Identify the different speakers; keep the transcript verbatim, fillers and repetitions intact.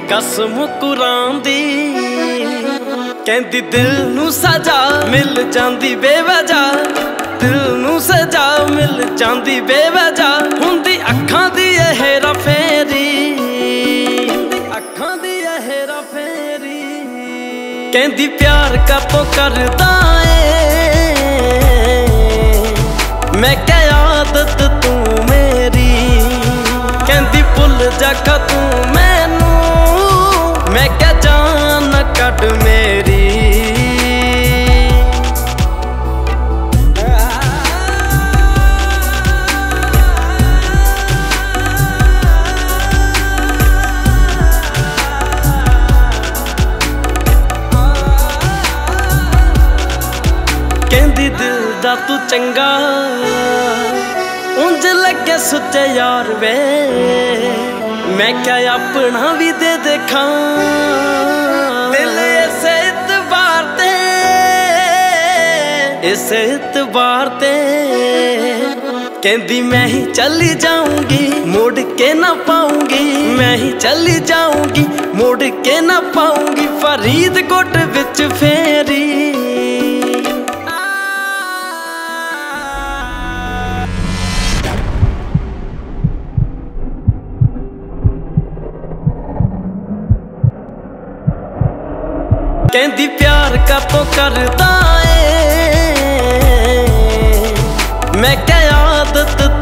Speaker 1: कसम कुरान दी कहंदी दिल नू सजा मिल जांदी बेवजह, दिल नू सजा मिल जांदी बेवजह। हुंदी अखां दी हेरा फेरी, अखां दी हेरा फेरी। कहंदी प्यार कदों करदा ए मैं क्या आदत तू मेरी। कहंदी भुल जा तू मैनू मैं क्या जान कट मेरी। कहंदी दिल दा तू चंगा उंज लगे सुचे यार वे मैं क्या अपना भी दे देखा। दिल इस इतबार ते इस इतबार ते कहंदी मैं ही चली जाऊंगी मुड़ के ना पाऊंगी, मैं ही चली जाऊंगी मुड़ के ना पाऊंगी। फरीदकोट विच फेरी कहंदी प्यार कदों करदा ए मैं क्या आदत